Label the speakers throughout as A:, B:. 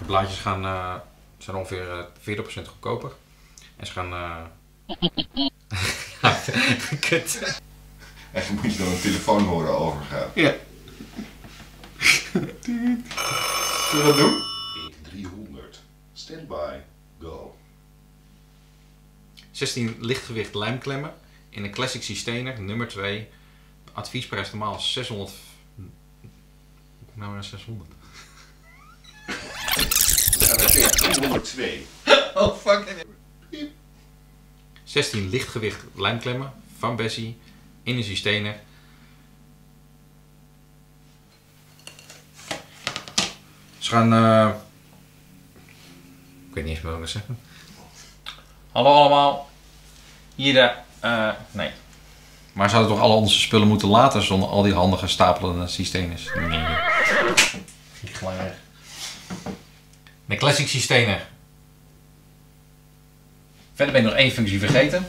A: blaadjes zijn ongeveer 40% goedkoper. En ze gaan... ja, kut.
B: En moet je dan een telefoon horen overgaan.
A: Ja.
B: Zullen we dat doen? 300. Stand by. Go.
A: 16 lichtgewicht lijmklemmen in een classic systener, nummer 2. Adviesprijs normaal 600. Hoe kom nou naar 600?
B: Ja, dan krijg je 202.
A: Oh fuck. 16 lichtgewicht lijmklemmen van Bessie in een systener. Ze gaan... ik weet niet eens meer wat ik wil zeggen. Hallo allemaal. Hier de... nee. Maar ze hadden toch alle onze spullen moeten laten zonder al die handige stapelende systeners. Nee. Gelijk weg. De classic systener. Verder ben ik nog één functie vergeten.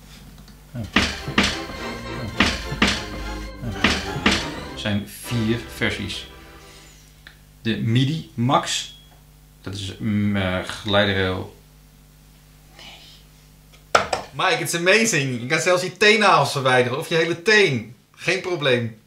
A: Er zijn 4 versies. De MIDI Max. Dat is geleiderrail. Nee. Mike, it's amazing. Je kan zelfs je teennagels verwijderen of je hele teen. Geen probleem.